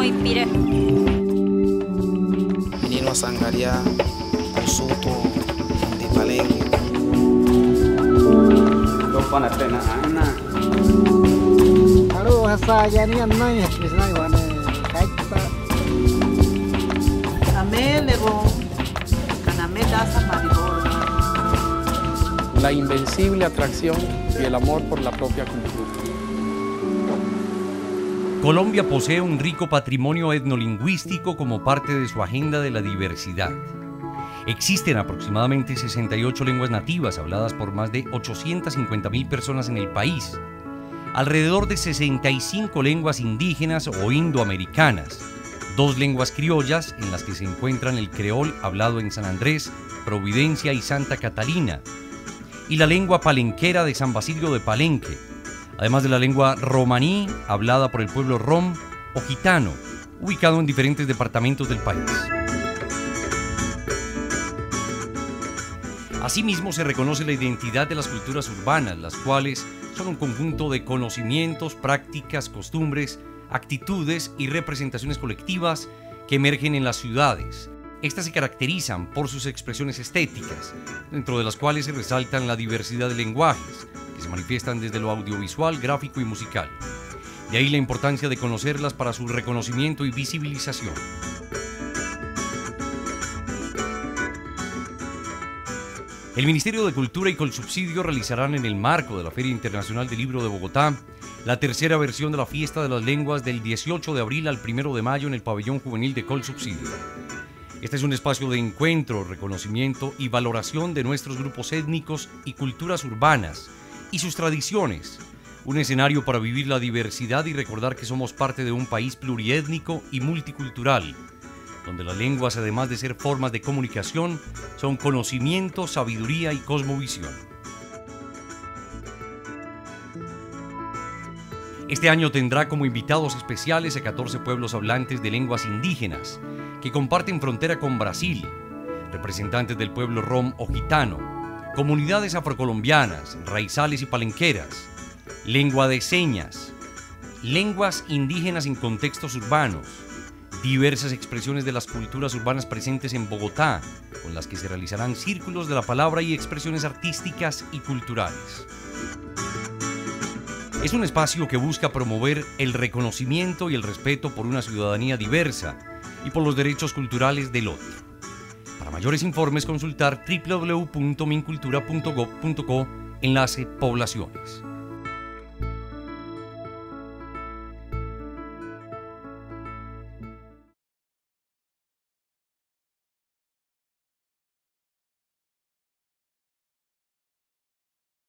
Ipire. Menino a Sangaria, Soto, de Palenque. Dos panas pena, Ana. Halo, hasa yani anai, bisnai wane, kaita. Amelego, Canameda, Maribor. La invencible atracción y el amor por la propia cultura. Colombia posee un rico patrimonio etnolingüístico como parte de su agenda de la diversidad. Existen aproximadamente 68 lenguas nativas habladas por más de 850.000 personas en el país, alrededor de 65 lenguas indígenas o indoamericanas, 2 lenguas criollas en las que se encuentran el creol hablado en San Andrés, Providencia y Santa Catalina, y la lengua palenquera de San Basilio de Palenque, además de la lengua romaní hablada por el pueblo rom o gitano, ubicado en diferentes departamentos del país. Asimismo, se reconoce la identidad de las culturas urbanas, las cuales son un conjunto de conocimientos, prácticas, costumbres, actitudes y representaciones colectivas que emergen en las ciudades. Estas se caracterizan por sus expresiones estéticas, dentro de las cuales se resaltan la diversidad de lenguajes, que se manifiestan desde lo audiovisual, gráfico y musical. De ahí la importancia de conocerlas para su reconocimiento y visibilización. El Ministerio de Cultura y Colsubsidio realizarán en el marco de la Feria Internacional del Libro de Bogotá la tercera versión de la Fiesta de las Lenguas del 18 de abril al 1 de mayo en el Pabellón Juvenil de Colsubsidio. Este es un espacio de encuentro, reconocimiento y valoración de nuestros grupos étnicos y culturas urbanas y sus tradiciones, un escenario para vivir la diversidad y recordar que somos parte de un país pluriétnico y multicultural, donde las lenguas, además de ser formas de comunicación, son conocimiento, sabiduría y cosmovisión. Este año tendrá como invitados especiales a 14 pueblos hablantes de lenguas indígenas que comparten frontera con Brasil, representantes del pueblo rom o gitano, comunidades afrocolombianas, raizales y palenqueras, lengua de señas, lenguas indígenas en contextos urbanos, diversas expresiones de las culturas urbanas presentes en Bogotá, con las que se realizarán círculos de la palabra y expresiones artísticas y culturales. Es un espacio que busca promover el reconocimiento y el respeto por una ciudadanía diversa y por los derechos culturales del otro. Para mayores informes, consultar www.mincultura.gov.co, enlace Poblaciones.